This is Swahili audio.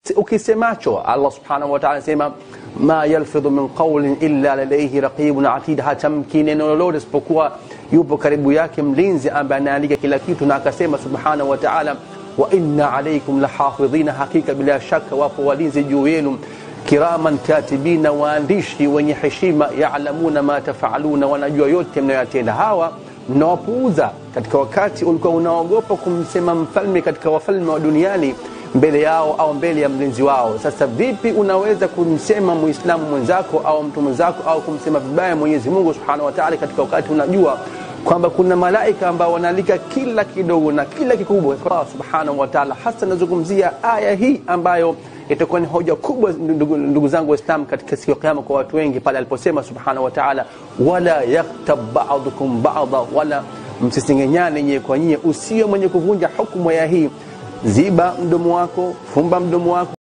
ukisemacho. Allah subhanahu wa ta'ala sema ma yalfidhu min qawlin illa ladayhi raqibun atid, hatamki neno lolote isipokuwa yupo karibu yake mlinzi ambaye anaandika kila kitu. Na akasema subhanahu wa ta'ala wa inna alaykum lahafidhina, hakika bila shaka wapo walinzi juu yenu, kiraman katibina, waandishi wenye heshima, ya'lamuna ma taf'aluna, wanajua yote mnayotenda. Hawa mnawapuuza katika wakati ulikuwa unaogopa kumsema mfalme katika wafalme wa duniani mbele yao au mbele ya mlinzi wao. Sasa vipi unaweza kumsema muislamu mwenzako au mtu mwenzako au kumsema vibaya Mwenyezi Mungu Subhanahu wa Ta'ala katika wakati unajua kwamba kuna malaika ambao wanaandika kila kidogo na kila kikubwa kwa Subhanahu wa Ta'ala? Hasa nazungumzia aya hii ambayo itakuwa ni hoja kubwa ndugu zangu Waislamu katika siku ya kiyama kwa watu wengi, pale aliposema Subhanahu wa Ta'ala wala yaktab ba'dukum ba'dha, wala msisengenyane nyewe kwa nyewe, usiwe mwenye kuvunja hukumu ya hii. Ziba mdomo wako, fumba mdomo wako.